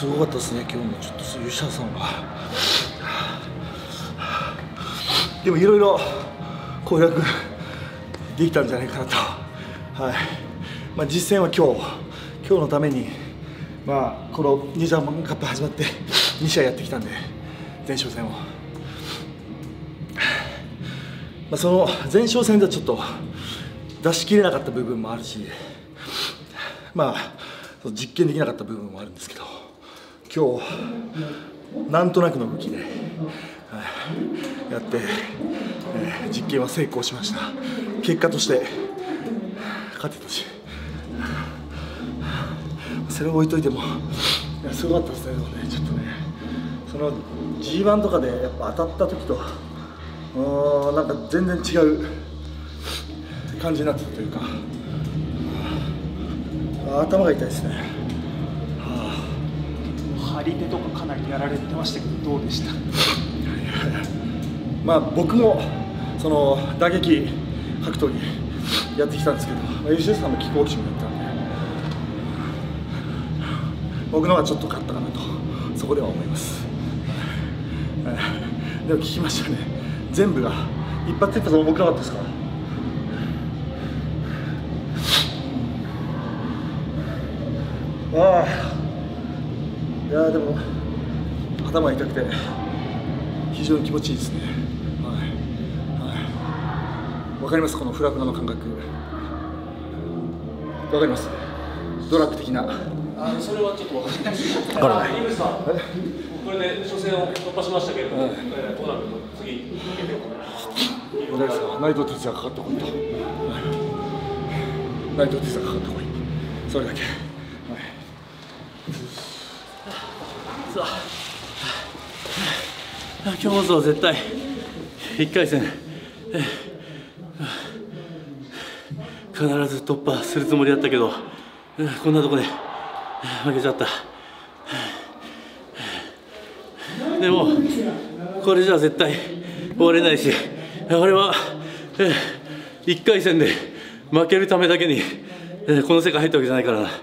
すごかったですね、今日もちょっと吉田さんは。でもいろいろ攻略できたんじゃないかなと。実戦は今日のために、このニュージャパンカップ始まって2試合やってきたんで、前哨戦を。その前哨戦ではちょっと出し切れなかった部分もあるし、実験できなかった部分もあるんですけど、今日なんとなくの動きで、やって、実験は成功しました。結果として勝てたし、それを置いといてもすごかったですね。でもね、ちょっとね、その G1 とかでやっぱ当たった時となんか全然違う感じになってたというか、頭が痛いですね。 張り手とかかなりやられてましたけど、どうでした？ 僕もその打撃格闘技やってきたんですけど、吉田さんもキックボクシングやったんで、僕の方がちょっと勝ったかなとそこでは思います。でも聞きましたね、全部が一発一発重くなかったですか？いやでも頭が痛くて非常に気持ちいいですね。わかります、このフラフラの感覚。わかります。ドラッグ的な。 それはちょっとわかりません。 わからない。 井口さん、これで初戦を突破しましたけれども、どうなると次誰ですか？内藤哲也かかってこいと。内藤哲也かかってこい。それだけ。 今日は絶対1回戦必ず突破するつもりだったけど、こんなとこで負けちゃった。でもこれじゃ絶対終われないし、俺は1回戦で負けるためだけにこの世界入ったわけじゃないからな。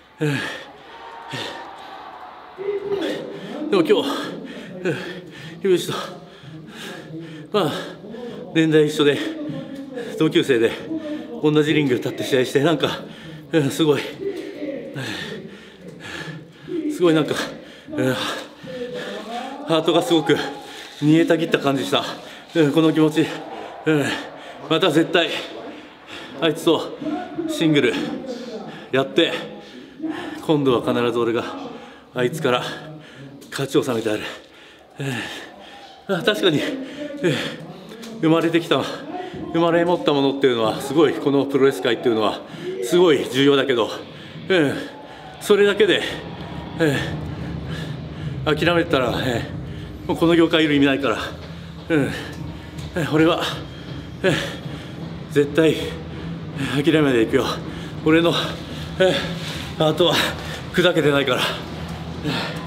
でも今日樋口と年代一緒で同級生で同じリング立って試合して、なんかすごいなんかハートがすごく煮えたぎった感じした。この気持ち、また絶対あいつとシングルやって、今度は必ず俺があいつから勝ちを収めてやる。確かに生まれ持ったものっていうのはすごい、このプロレス界っていうのはすごい重要だけど、それだけで諦めたら、もうこの業界いる意味ないから、俺は絶対諦めないでいくよ。俺のハートは砕けてないから。